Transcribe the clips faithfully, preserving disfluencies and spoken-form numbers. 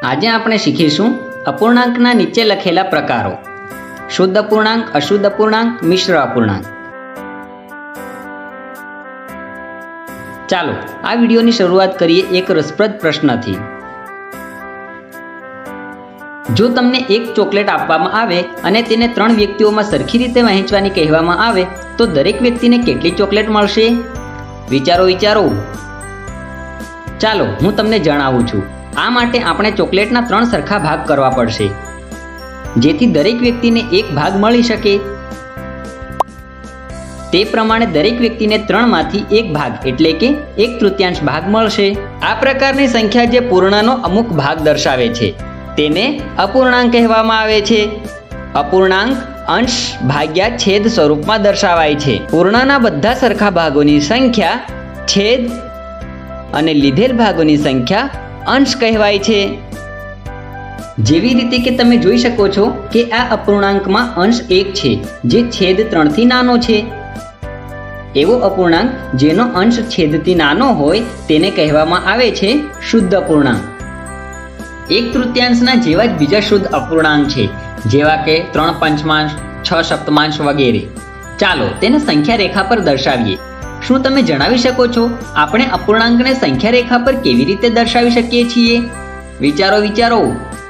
આજે આપણે શીખીશું અપૂર્ણાંકના નીચે લખેલા પ્રકારો: શુદ્ધ અપૂર્ણાંક, અશુદ્ધ અપૂર્ણાંક, મિશ્ર અપૂર્ણાંક. ચાલો આ વિડીયોની શરૂઆત કરીએ એક રસપ્રદ પ્રશ્નથી. જો તમને એક ચોકલેટ આપવામાં આવે અને તેને ત્રણ વ્યક્તિઓમાં સરખી રીતે વહેંચવાની કહેવામાં આવે તો દરેક વ્યક્તિને કેટલી ચોકલેટ મળશે? વિચારો વિચારો. ચાલો હું તમને જણાવું છું. આ માટે આપણે ચોકલેટના ત્રણ સરખા ભાગ કરવા પડશે, જેથી દરેક વ્યક્તિને એક ભાગ મળી શકે. તે પ્રમાણે દરેક વ્યક્તિને ત્રણમાંથી એક ભાગ એટલે કે એક તૃતીયાંશ ભાગ મળશે. આ પ્રકારની સંખ્યા જે પૂર્ણનો અમુક ભાગ દર્શાવે છે તેને અપૂર્ણાંક કહેવામાં આવે છે. અપૂર્ણાંક અંશ ભાગ્યા છેદ સ્વરૂપમાં દર્શાવાય છે. પૂર્ણના બધા સરખા ભાગોની સંખ્યા છેદ અને લીધેલ ભાગોની સંખ્યા અંશ કહેવાય છે. જેવી રીતે કે તમે જોઈ શકો છો કે આ અપૂર્ણાંકમાં અંશ એક છે જે છેદ ત્રણ થી નાનો છે. એવો અપૂર્ણાંક જેનો અંશ છેદથી નાનો હોય તેને કહેવામાં આવે છે શુદ્ધ અપૂર્ણાંક. એક તૃતીયાંશના જેવા જ બીજા શુદ્ધ અપૂર્ણાંક છે, જેવા કે ત્રણ પંચમાંશ, છ સપ્તમાંશ વગેરે. ચાલો તેને સંખ્યા રેખા પર દર્શાવીએ. શું તમે જણાવી શકો છો આપણે અપૂર્ણાંકને સંખ્યા રેખા પર કેવી રીતે દર્શાવી શકીએ છીએ? વિચારો વિચારો.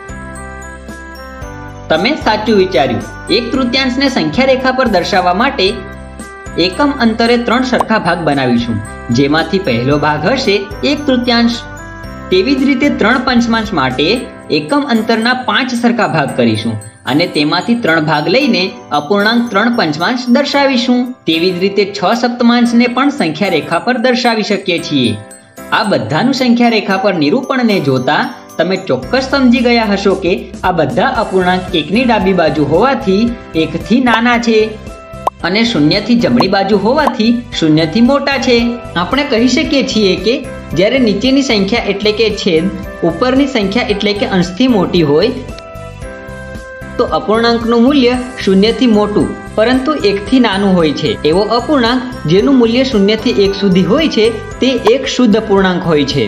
તમે સાચું વિચાર્યું. એક તૃતીયાંશને સંખ્યા રેખા પર દર્શાવવા માટે એકમ અંતરે ત્રણ સરખા ભાગ બનાવીશું, જેમાંથી પહેલો ભાગ હશે એક તૃતીયાંશ. તેવી જ રીતે ત્રણ પંચમાંશ માટે એકમ અંતરના પાંચ સરખા ભાગ કરીશું અને તેમાંથી ત્રણ ભાગ લઈને અપૂર્ણાંક ત્રણ પંચમાંશ દર્શાવીશું. તેવી જ રીતે છ સપ્તમાંશને પણ સંખ્યા રેખા પર દર્શાવી શકીએ છીએ. આ બધાનું સંખ્યા રેખા પર નિરૂપણને જોતા તમે ચોક્કસ સમજી ગયા હશો કે આ બધા અપૂર્ણાંક એકની ડાબી બાજુ હોવાથી એકથી નાના છે અને શૂન્યથી જમણી બાજુ હોવાથી શૂન્યથી મોટા છે. આપણે કહી શકીએ છીએ કે જ્યારે નીચેની સંખ્યા એટલે કે છેદ ઉપરની સંખ્યા એટલે કે અંશથી મોટી હોય તો અપૂર્ણાંકનું મૂલ્ય શૂન્યથી મોટું પરંતુ એકથી નાનું હોય છે. એવો અપૂર્ણાંક જેનું મૂલ્ય શૂન્યથી એક સુધી હોય છે તે એક શુદ્ધ અપૂર્ણાંક હોય છે.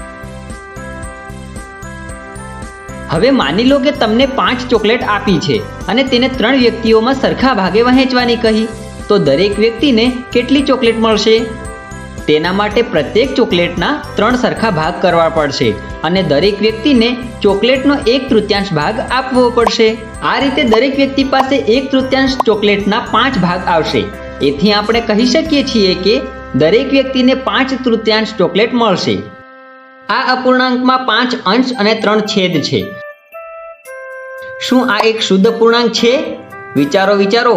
હવે માની લો કે તમને પાંચ ચોકલેટ આપી છે અને તેને ત્રણ વ્યક્તિઓમાં સરખા ભાગે વહેંચવાની કહી, તો દરેક વ્યક્તિને કેટલી ચોકલેટ મળશે? તેના માટે પ્રત્યેક ચોકલેટના ત્રણ સરખા ભાગ કરવા પડશે અને દરેક વ્યક્તિને ચોકલેટનો એક તૃતીયાંશ ભાગ આપવો પડશે. આ રીતે દરેક વ્યક્તિ પાસે એક તૃતીયાંશ ચોકલેટના પાંચ ભાગ આવશે. એથી આપણે કહી શકીએ છીએ કે દરેક વ્યક્તિને પાંચ તૃતીયાંશ ચોકલેટ મળશે. આ અપૂર્ણાંકમાં પાંચ અંશ અને ત્રણ છેદ છે. શું આ એક શુદ્ધ અપૂર્ણાંક છે? વિચારો વિચારો.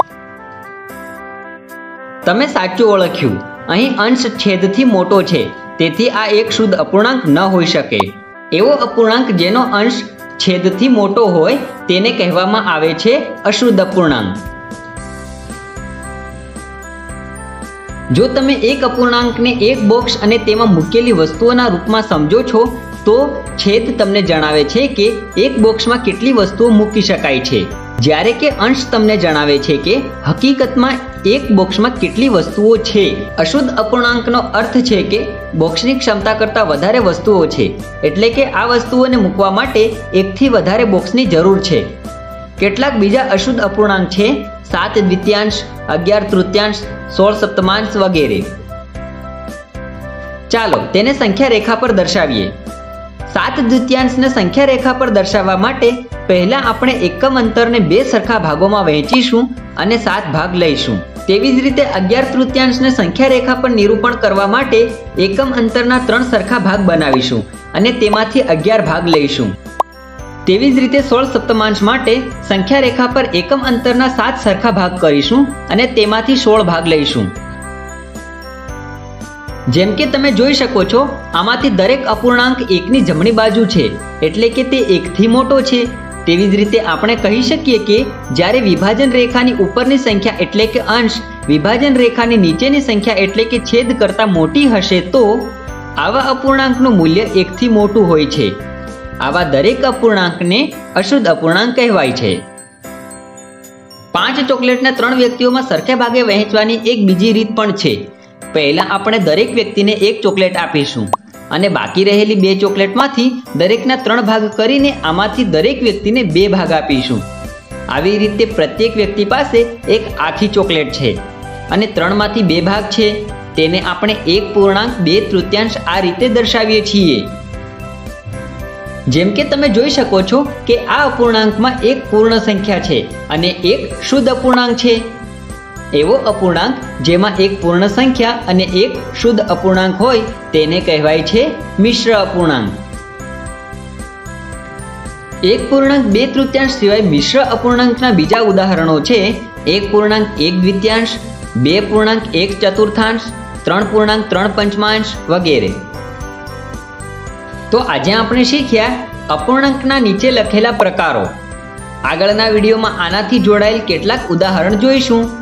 તમે સાચું ઓળખ્યું. અહીં અંશ છેદથી મોટો છે, તેથી આ એક શુદ્ધ અપૂર્ણાંક ન હોઈ શકે. એવો અપૂર્ણાંક જેનો અંશ છેદથી મોટો હોય તેને કહેવામાં આવે છે અશુદ્ધ અપૂર્ણાંક. જો તમે એક અપૂર્ણાંકને એક બોક્સ અને તેમાં મૂકેલી વસ્તુઓના રૂપમાં સમજો છો તો છેદ તમને જણાવે છે કે એક બોક્સમાં કેટલી વસ્તુઓ મૂકી શકાય છે, જ્યારે કે અંશ તમને જણાવે છે કે હકીકતમાં એક બોક્સમાં કેટલી વસ્તુઓ છે. અશુદ્ધ અપૂર્ણાંકનો અર્થ છે કે બોક્સની ક્ષમતા કરતાં વધારે વસ્તુઓ છે, એટલે કે આ વસ્તુઓને મૂકવા માટે એકથી વધારે બોક્સની જરૂર છે. કેટલાક બીજા અશુદ્ધ અપૂર્ણાંક છે સાત દ્વિતીયાંશ, અગિયાર તૃતીયાંશ, સોળ સપ્તમાંશ વગેરે. ચાલો તેને સંખ્યા રેખા પર દર્શાવીએ. સાત દ્વિતીયાંશને સંખ્યા રેખા પર દર્શાવવા માટે પહેલા આપણે એકમ અંતરને બે સરખા ભાગોમાં વહેંચીશું અને સાત ભાગ લઈશું. તેવી જ રીતે અગિયાર તૃતીયાંશને સંખ્યા રેખા પર નિરૂપણ કરવા માટે એકમ અંતરના ત્રણ સરખા ભાગ બનાવીશું અને તેમાંથી અગિયાર ભાગ લઈશું. તેવી જ રીતે સોળ સપ્તમાંશ માટે સંખ્યા રેખા પર એકમ અંતરના સાત સરખા ભાગ કરીશું અને તેમાંથી સોળ ભાગ લઈશું. જેમ કે તમે જોઈ શકો છો આમાંથી દરેક અપૂર્ણાંક એકની જમણી બાજુ છે, એટલે કે તે એકથી મોટો છે. તેવી જ રીતે આપણે કહી શકીએ કે જ્યારે વિભાજન રેખાની ઉપરની સંખ્યા એટલે કે અંશ વિભાજન રેખાની નીચેની સંખ્યા એટલે કે છેદ કરતાં મોટી હશે તો આવા અપૂર્ણાંકનું મૂલ્ય એકથી મોટું હોય છે. આવા દરેક અપૂર્ણાંકને અશુદ્ધ અપૂર્ણાંક કહેવાય છે. પાંચ ચોકલેટને ત્રણ વ્યક્તિઓમાં સરખા ભાગે વહેંચવાની એક બીજી રીત પણ છે. પહેલા આપણે દરેક વ્યક્તિને એક ચોકલેટ આપીશું અને બાકી રહેલી બે ચોકલેટમાંથી દરેકના ત્રણ ભાગ કરીને આમાંથી દરેક વ્યક્તિને બે ભાગ આપીશું। આવી રીતે પ્રત્યેક વ્યક્તિ પાસે એક આખી ચોકલેટ છે અને ત્રણમાંથી બે ભાગ છે, તેને આપણે એક પૂર્ણાંક બે તૃતીયાંશ આ રીતે દર્શાવીએ છીએ। જેમ કે તમે જોઈ શકો છો કે આ અપૂર્ણાંકમાં એક પૂર્ણ સંખ્યા છે અને એક શુદ્ધ અપૂર્ણાંક છે। એવો અપૂર્ણાંક જેમાં એક પૂર્ણ સંખ્યા અને એક શુદ્ધ અપૂર્ણાંક હોય તેને કહેવાય છે મિશ્ર અપૂર્ણાંક। એક પૂર્ણાંક બે તૃતીયાંશ સિવાય મિશ્ર અપૂર્ણાંકના બીજા ઉદાહરણો છે એક પૂર્ણાંક એક દ્વિતીયાંશ, બે પૂર્ણાંક એક ચતુર્થાંશ, ત્રણ પૂર્ણાંક ત્રણ પંચમાંશ વગેરે। તો આજે આપણે શીખ્યા અપૂર્ણાંકના નીચે લખેલા પ્રકારો। આગળના વિડીયોમાં આનાથી જોડાયેલ કેટલાક ઉદાહરણ જોઈશું।